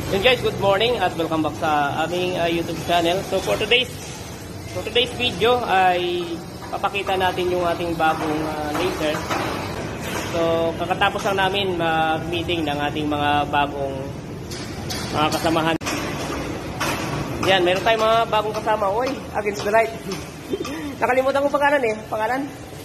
Yun guys, good morning at welcome back sa aming YouTube channel. So for today's video ay papakita natin yung ating bagong laser. So kakatapos lang namin mag-meeting ng ating mga bagong mga kasamahan. Yan, meron tayong mga bagong kasama. Oy, against the light. Nakalimutan ko pangalan eh. Pangalan?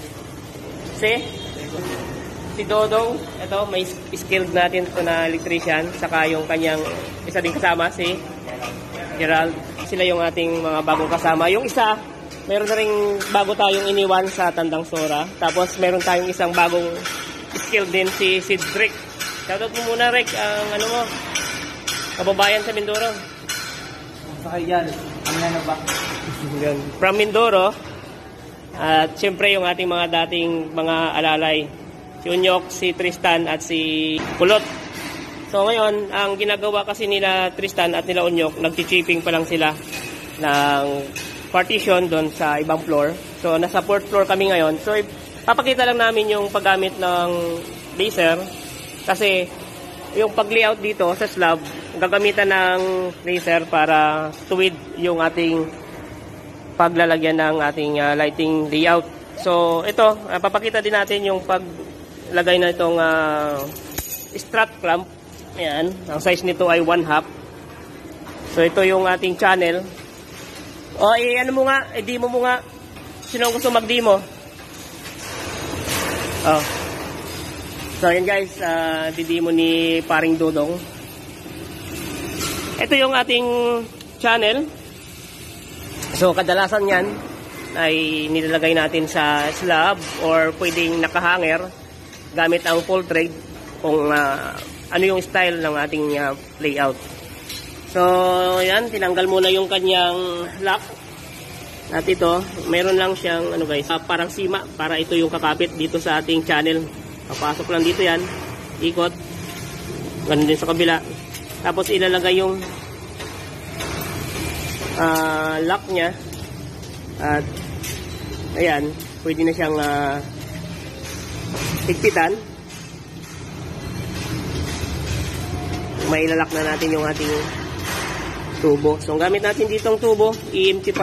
Si Dodong. Ito, may skilled natin ito na electrician. Saka yung kanyang isa din kasama, si Gerald. Sila yung ating mga bagong kasama. Yung isa, meron na rin bago tayong iniwan sa Tandang Sora. Tapos meron tayong isang bagong skilled din, si Rick. Shoutout mo muna, Rick. Ang ano mo, kababayan sa Mindoro. Sakay yan. Ano ba? From Mindoro. At syempre yung ating mga dating mga alalay. Si Unyok, si Tristan at si Kulot. So ngayon, ang ginagawa kasi nila Tristan at nila Unyok, nagchichipping pa lang sila ng partition doon sa ibang floor. So nasa 4th floor kami ngayon. So papakita lang namin yung paggamit ng laser. Kasi yung pag-layout dito sa slab, gagamitan ng laser para tuwid yung ating paglalagyan ng ating lighting layout. So ito, papakita din natin yung paglagay na itong strut clamp. Ayan, ang size nito ay 1/2. So ito yung ating channel. O ano mo nga, demo mo nga. Sino gusto mag-demo? Oh. So ayan guys, didemo ni paring Dodong. Ito yung ating channel. So kadalasan yan ay nilalagay natin sa slab or pwedeng nakahanger gamit ang full trade kung ano yung style ng ating layout. So yan, tinanggal muna yung kanyang lock. At ito, meron lang siyang ano guys, parang sima para ito yung kakapit dito sa ating channel. Papasok lang dito yan, ikot. Ganun din sa kabila. Tapos ilalagay yung lock niya. At ayan, pwede na siyang higpitan. May ilalak na natin yung ating tubo. So ang gamit natin ditong tubo, EMT5.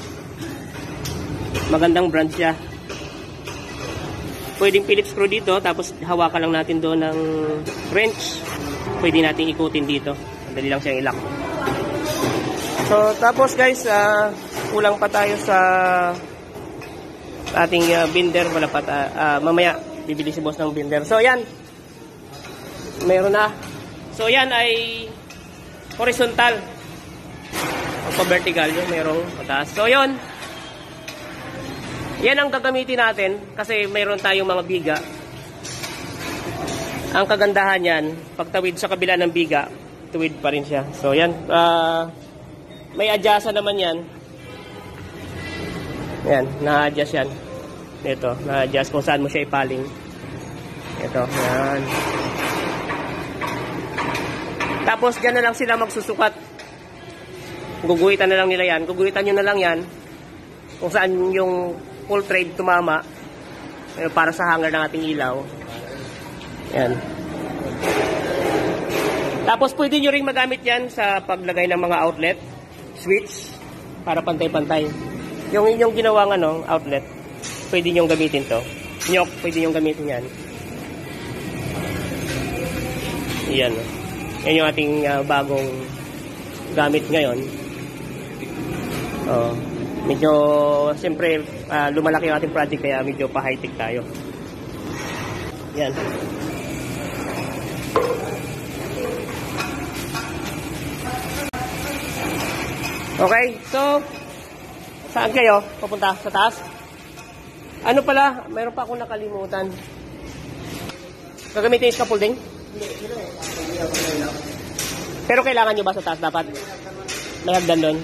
Magandang brand siya. Pwedeng Phillips screw dito, tapos hawakan lang natin doon ng wrench. Pwede natin ikutin dito. Madali lang siyang ilak. So tapos guys, kulang pa tayo sa ating binder. Wala pa mamaya bibili si boss ng binder. So yan, mayroon na. So yan ay horizontal. O vertical yung mayroong pataas. So yon, yan ang gagamitin natin kasi mayroon tayong mga biga. Ang kagandahan yan, pagtawid sa kabila ng biga, tuwid pa rin siya. So yan, may adjustan naman yan. Yan, na-adjust yan. Ito, na-adjust kung saan mo siya ipaling. Ito, yan. Tapos dyan na lang sila magsusukat. Guguhitan na lang nila yan. Guguhitan nyo na lang yan kung saan yung full trade tumama para sa hanger ng ating ilaw. Yan. Tapos pwede nyo rin magamit yan sa paglagay ng mga outlet switch para pantay-pantay. Yung inyong ginawang outlet, pwede nyo gamitin to. Nyok, pwede nyo gamitin yan. Yan. Yan yung ating bagong gamit ngayon. Medyo, siyempre, lumalaki yung ating project kaya medyo pa-high-tech tayo. Yan. Okay, so, saan kayo? Papunta sa taas? Ano pala, mayroon pa akong nakalimutan. Gagamitin yung scaffolding? Pero kailangan nyo ba sa taas dapat? May hagdan doon.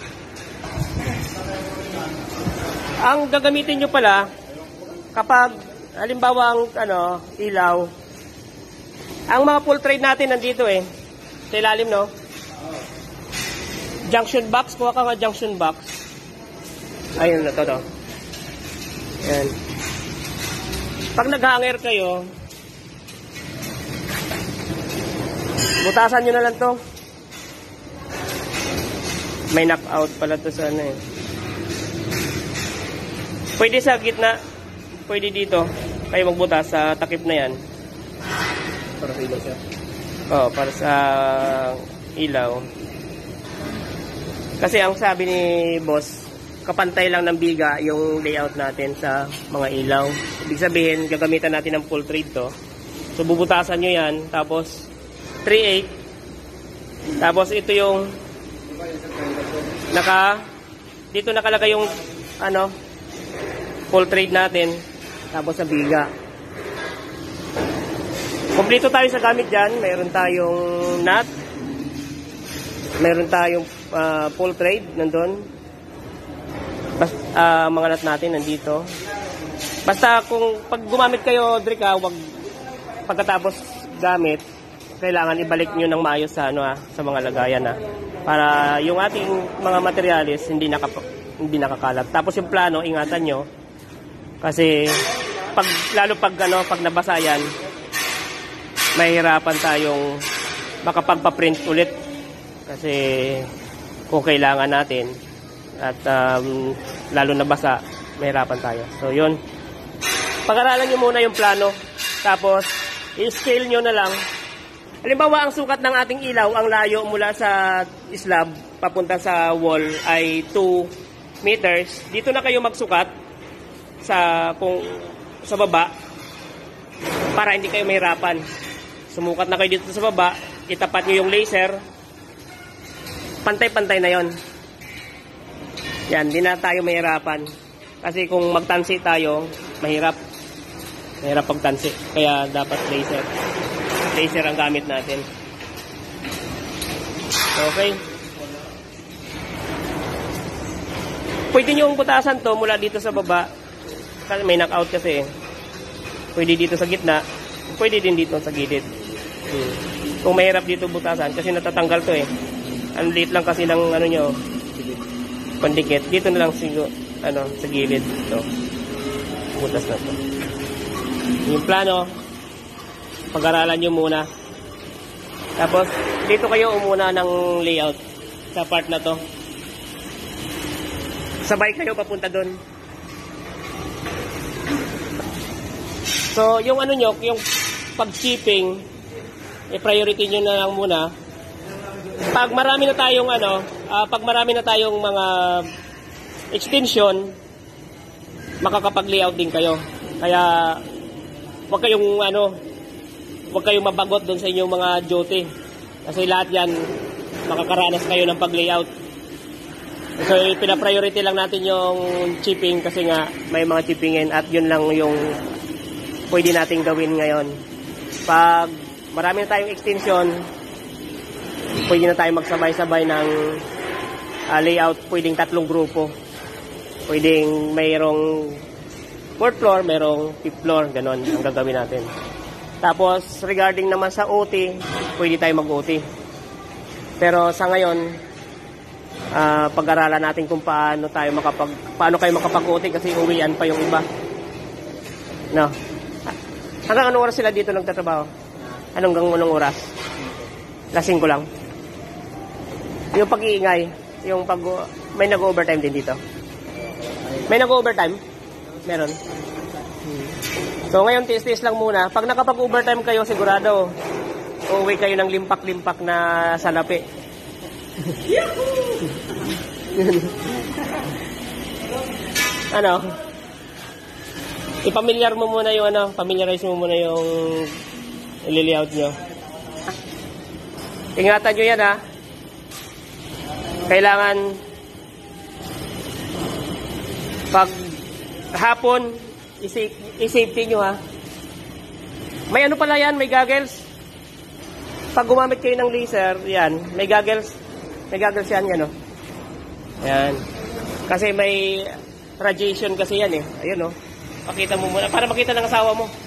Ang gagamitin nyo pala, kapag, halimbawa ang ilaw, ang mga full trade natin nandito sa ilalim, no? Junction box, kuha ka nga junction box. Ayun na, to. Ayan. Pag nag-hanger kayo, butasan nyo na lang to. May knockout pala to sa ano eh. Pwede sa gitna. Pwede dito. Kayo magbutas sa takip na yan. Para sa ilaw siya. Oh, para sa ilaw. Kasi ang sabi ni boss, kapantay lang ng biga yung layout natin sa mga ilaw. Ibig sabihin, gagamitan natin ng full trade to. So, bubutasan nyo yan. Tapos, 3/8. Tapos, ito yung dito nakalagay yung full trade natin. Tapos, sa biga. Kompleto tayo sa gamit dyan. Mayroon tayong nut. Mayroon tayong full trade nandun. Mga nut natin nandito. Basta kung pag gumamit kayo, Drika, wag pagkatapos gamit, kailangan ibalik nyo ng maayos sa sa mga lagayan para yung ating mga materialis hindi nakakalat. Tapos yung plano, ingatan nyo kasi lalo pag nabasa yan, mahirapan tayong makapagpa-print ulit kasi kung kailangan natin at lalo na basa, mahirapan tayo. So yun, pag-aralan nyo muna yung plano, tapos i-scale nyo na lang. Halimbawa, ang sukat ng ating ilaw, ang layo mula sa slab papunta sa wall ay 2 meters. Dito na kayo magsukat sa baba para hindi kayo mahirapan. Sumukat na kayo dito sa baba, itapat nyo yung laser, pantay-pantay na yon. Yan, di na tayo mahirapan. Kasi kung magtansi tayo, mahirap pagtansi. Kaya dapat laser. Laser ang gamit natin. Okay. Pwede nyo butasan to mula dito sa baba. Kasi may knockout kasi eh. Pwede dito sa gitna. Pwede din dito sa gilid. Kung mahirap dito butasan, kasi natatanggal to eh. Ang liit lang kasi ng nyo, pandikit. Dito na lang siguro, sa gilid. Ito. Butas na to. Yung plano, pag-aralan nyo muna. Tapos, dito kayo umuna ng layout sa part na to. Sabay kayo papunta doon. So, yung yung pag-shipping, i-priority nyo na lang muna. Pag marami na tayong mga extension, makakapag-layout din kayo. Kaya, wag kayong mabagot doon sa inyong mga duty. Kasi lahat yan, makakaranas kayo ng pag-layout. So, pina-priority lang natin yung chipping kasi nga may mga chippingin at yun lang yung pwede nating gawin ngayon. Pag marami na tayong extension, pwede na tayong magsabay-sabay ng layout. Pwedeng 3 grupo. Pwedeng mayroong 4th floor, mayroong 5th floor. Ganon ang gagawin natin. Tapos, regarding naman sa OT, pwede tayo mag-OT. Pero sa ngayon, pag-aralan natin kung paano kayo makapag-OT kasi uwian pa yung iba. No. Hanggang anong oras sila dito nagtatrabaho? Anong oras? Lasing ko lang. Yung pag-iingay, may nag-overtime din dito. May nag-overtime? Meron. So ngayon, tiis-tiis lang muna. Pag nakapag-overtime kayo, sigurado, uuwi kayo ng limpak-limpak na salapi. Familiarize mo muna yung layout nyo. Ingatan nyo yan Kailangan pag hapon, i-safety nyo May pala yan, may goggles. Pag gumamit kayo ng laser, yan, may goggles. May goggles yan, Yan. Kasi may radiation kasi yan Ayun Pakita mo muna, para makita ng asawa mo.